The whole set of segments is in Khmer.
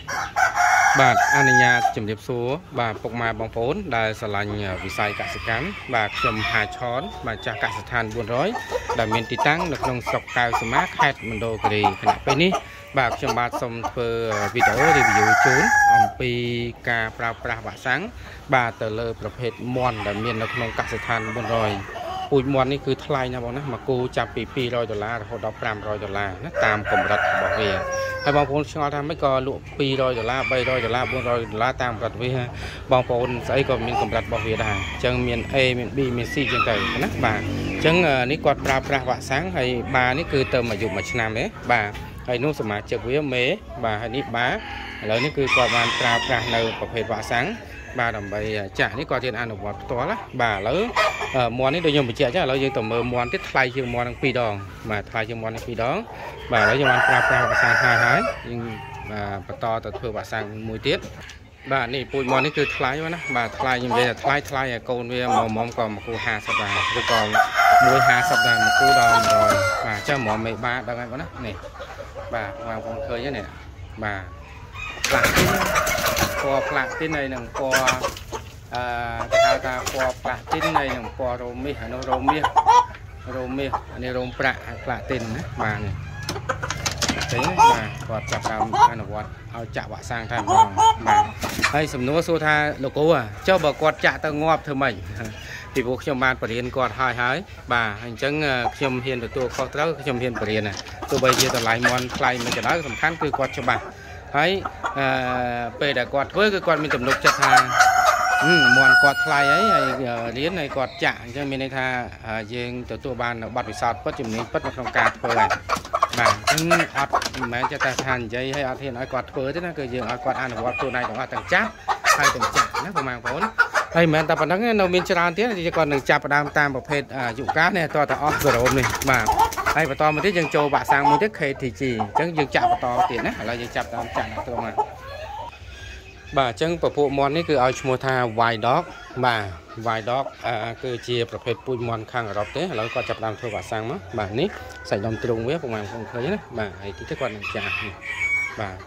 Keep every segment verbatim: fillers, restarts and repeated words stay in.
បាទអនុញ្ញាតជំរាបសួរបាទពុកម៉ែបងប្អូនដែលស្រឡាញ់វិស័យកសិកម្មបាទខ្ញុំហាឆនបាទចាស់កសិដ្ឋានបួនរយដែលមានទីតាំងនៅក្នុងស្រុកកៅសមាខេត្តមណ្ឌលគិរីខណៈពេលនេះបាទខ្ញុំបាទសូមធ្វើវីដេអូ review ជូនអំពីការប្រើប្រាស់វ៉ាក់សាំងបាទទៅលើប្រភេទមាន់ដែលមាននៅក្នុងកសិដ្ឋានបួនរយពូជមាន់នេះគឺថ្លៃណាស់បងណាមួយគូចាប់ពីពីររយដុល្លាររហូតដល់ប្រាំរយដុល្លារណាតាមកម្រិតរបស់វាហើយបងប្អូនឆ្ងល់ថាមិនក៏លក់ពីររយដុល្លារបីរយដុល្លារបួនរយដុល្លារតាមកម្រិតវាបងប្អូនស្អីក៏មានកម្រិតរបស់វាដែរអញ្ចឹងមាន A មាន B មាន C អញ្ចឹងទៅណាបាទអញ្ចឹងនេះគាត់ប្រើប្រាស់វ៉ាក់សាំងហើយបានេះគឺទៅអាយុមួយឆ្នាំទេបាទហើយនោះសមាជិកវាមេបាទហើយនេះបាឥឡូវនេះគឺគាត់បានប្រើប្រាស់នៅប្រភេទវ៉ាក់សាំងបាទដើម្បីចាស់នេះគាត់មានអនុវត្តផ្ទាល់ណាបាទឥឡូវមាន់នេះដូចខ្ញុំបញ្ជាក់ចឹងឥឡូវយើងទៅមើលមាន់ទៀតថ្លៃជាងមាន់នឹងពីរដងបាទថ្លៃជាងមាន់នឹងពីរដងបាទឥឡូវយើងបានប្រើប្រាស់វ៉ាក់សាំងហើយហើយយើងបន្តទៅធ្វើវ៉ាក់សាំងមួយទៀតបាទនេះពូជមាន់នេះគឺថ្លៃណាបាទថ្លៃខ្ញុំនិយាយថាថ្លៃថ្លៃឲ្យកូនវាមកមុំក៏មួយគូห้าสิบដែរឬក៏មួយห้าสิบដែរមួយគូដល់មួយរយបាទចាំមកមេបាដឹងហើយបងណានេះបាទបងប្អូនឃើញទេនេះបាទផ្លាក់ទីនពណ៌ផ្លាក់ទីនហើយនឹងពណ៌អឺគេហៅថាពណ៌ផ្លាក់ទីនហើយនឹងពណ៌រោមមាសអានោះរោមមាសរោមមាសអានេះរោមប្រាក់ហើយផ្លាក់ទីនណាបាទនេះចឹងបាទគាត់ចាប់តាមអនុវត្តឲ្យចាក់វ៉ាក់សាំងតែម្ដងបាទហើយសំណួរសួរថាលោកគ្រូចុះបើគាត់ចាក់ទៅងាប់ធ្វើម៉េចពីព្រោះខ្ញុំបានបរៀនគាត់ហើយហើយបាទអញ្ចឹងខ្ញុំហ៊ានទទួលខុសត្រូវខ្ញុំហ៊ានបរៀនណាទោះបីជាតម្លៃមាន់ថ្លៃមិនក៏ដោយសំខាន់គឺគាត់ច្បាស់ហើយអឺពេលដែលគាត់ធ្វើគឺគាត់មានទំនុកចិត្តថាមាន់គាត់ថ្លៃហើយហើយរៀនហើយគាត់ចាក់អញ្ចឹងមានន័យថាយើងទទួលបានបទពិសោធន៍ពិតជំនាញពិតនៅក្នុងការធ្វើហើយបាទអញ្ចឹងអត់មិនមែនចេះតែថានិយាយឲ្យអត់ហ៊ានឲ្យគាត់ធ្វើទេណាគឺយើងឲ្យគាត់អនុវត្តខ្លួនឯងទាំងអស់ទាំងចាស់ហើយទាំងចាក់ណាបងប្អូនហើយមិនមែនតែប៉ុណ្្នឹងនៅមានច្រើនទៀតគាត់នឹងចាប់ផ្ដើមតាមប្រភេទអាយុកាលនេះតទៅអស់សរោមនេះបាទហើយបន្តមកទៀតយើងចូលវ៉ាក់សាំងមួយទៀត K T G អញ្ចឹងយើងចាក់បន្តទៀតណាឥឡូវយើងចាប់តាមចាក់ត្រង់ណាបាទអញ្ចឹងពពួកមាន់នេះគឺឲ្យឈ្មោះថា White Dog បាទ White Dog គឺជាប្រភេទពូជមាន់ខាងអឺរ៉ុបទេឥឡូវគាត់ចាប់ដើមធ្វើវ៉ាក់សាំងមកបាទនេះសាច់ដុំទ្រូងវាពុកម៉ែបងប្អូនឃើញណាបាទហើយទីទៅគាត់នឹងចាក់នេះបាទ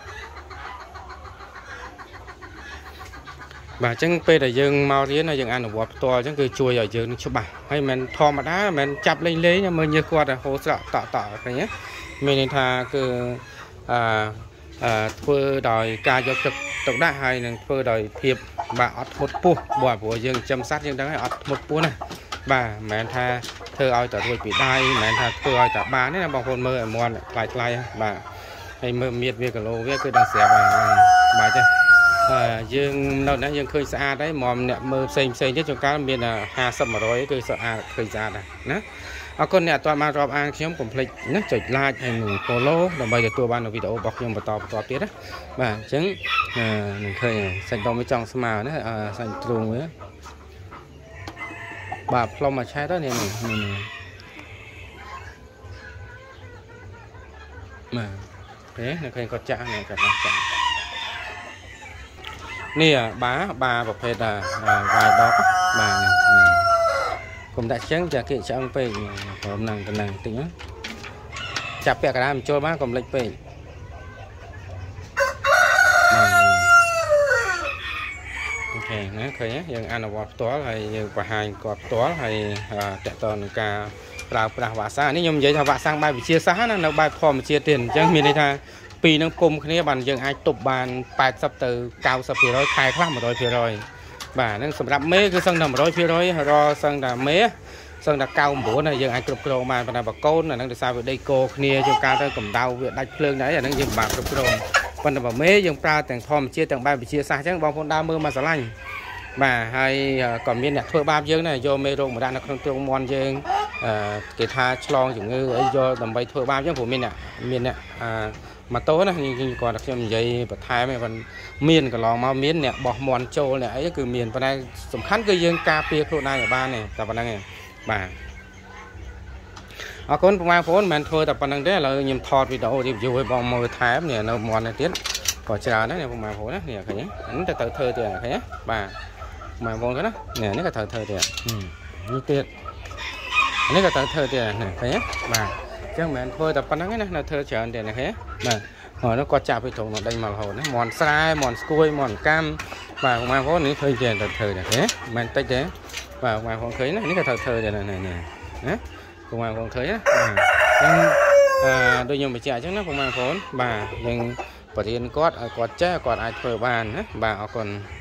បាទអញ្ចឹងពេលដែលយើងមករៀនហើយយើងអនុវត្តផ្ទាល់អញ្ចឹងគឺជួយឲ្យយើងនឹងច្បាស់ហើយមិនធម្មតាមិនចាប់លេងលេងមើលញើសគាត់ហូរស្រក់តក់តក់ឃើញទេមានន័យថាគឺអឺអឺធ្វើដោយការយកទឹកទុកដាក់ហើយនឹងធ្វើដោយភាពបាទអត់ធ្មត់ពោះបាទព្រោះយើងចិញ្ចឹមសត្វយើងដឹងហើយអត់ធ្មត់ពោះណាបាទមិនមែនថាធ្វើឲ្យតែរួចពីដៃមិនមែនថាធ្វើឲ្យតែបានទេណាបងប្អូនមើលឲ្យមាន់ថ្លៃថ្លៃបាទហើយមើលមៀតវាគីឡូវាគឺដឹងស្រាប់ហើយបាទចេះយើងនៅណាយើងឃើញស្អាតហើយមកអ្នកមើលផ្សេងផ្សេងទៀតជួនកាលមានห้าสิบ một trămគឺស្អាតឃើញស្អាតណាអរគុណអ្នកអត់ទាន់បានរាប់អានខ្ញុំកុំភ្លេចណាចុច like ហើយនឹង follow ដើម្បីទទួលបានវីដេអូរបស់ខ្ញុំបន្តបន្តទៀតណាបាទអញ្ចឹងនឹងឃើញសាច់ដុំវាចង់ស្មើណាសាច់ទ្រូងវាបាទផ្លុំមួយឆែតទៅនេះនេះបាទទេនៅឃើញគាត់ចាក់នេះគាត់ចាក់នេះបាបាប្រភេទវាយដកបាទកុំដាក់ជើងចាគេឆ្អឹងពេកព្រមហ្នឹងទៅហ្នឹងតិចណាចាប់ពាក់កណ្ដាលមិនចូលបានកុំលិចពេកអូខេណាឃើញយើងអនុវត្តផ្ទាល់ហើយយើងបង្ហាញគាត់ផ្ទាល់ហើយតកតនឹងការប្រើប្រាស់វ៉ាក់សាំងនេះខ្ញុំនិយាយថាវ៉ាក់សាំងបែបវិទ្យាសាស្ត្រណានៅបែបធម្មជាតិទៀតអញ្ចឹងមានន័យថាពីនឹងគុំគ្នាបានយើងអាចទប់បាន八十ទៅ九十%ខែខ្លះmột trăm%បាទហ្នឹងសម្រាប់មេគឺសឹងតែmột trăm%រសឹងតែមេសឹងតែ九十九ហើយយើងអាចគ្រប់គ្រងបានប៉ុន្តែបកូនអាហ្នឹងដោយសារវាដីគោគ្នាជួនកាលទៅកម្ដៅវាដាច់ភ្លើងដែរអាហ្នឹងយើងពិបាកគ្រប់គ្រងប៉ុន្តែបើមេយើងប្រើទាំងធម្មជាតិទាំងបែបវិទ្យាសាស្ត្រអញ្ចឹងបងប្អូនដើរមើលមកស្រឡាញ់បាទហើយក៏មានអ្នកធ្វើបាបយើងដែរយកមេរោគមកដាក់នៅក្នុងទ្រូងមាន់យើងគេថាឆ្លងជំងឺអីយកដើម្បីធ្វើបាបអញ្ចឹងព្រោះមានអ្នកមានអ្នកម៉ូតូណាខ្ញុំគាត់តែខ្ញុំនិយាយបន្ថែមហ្នឹងមានកន្លងមកមានអ្នកបោះមាន់ចូលអ្នកអីគឺមានប៉ុន្តែសំខាន់គឺយើងការពារខ្លួនឯងឲ្យបានទេតែប៉ុណ្្នឹងឯងបាទអរគុណបងប្អូនមិនមែនធ្វើតែប៉ុណ្្នឹងទេឥឡូវខ្ញុំថតវីដេអូ review ឲ្យបងមើលថែមនេះនៅមាន់នេះទៀតក៏ច្រើនដែរបងប្អូនណានេះឃើញហ្នឹងទៅទៅធ្វើទៀតឃើញទេបាទបងប្អូនឃើញណានេះនេះក៏ត្រូវធ្វើទៀតនេះទៀតនេះក៏ត្រូវធ្វើទៀតឃើញទេបាទចឹងមិនមែនធ្វើតែប៉ុណ្្នឹងទេណានៅធ្វើច្រើនទៀតណាឃើញបាទ rồi nó có chạm với thùng nó đánh màu hồn đấy mòn sai mòn xuôi mòn cam và mà có những thời gian thời thời này thế mình tách thế và mà còn thấy này những cái thời thời này này này đấy cùng mà còn thấy á đôi nhiều bị chạy chứ nó cùng mà vốn bà nhưng bởi vì có có trẻ còn ai thời bàn bà còn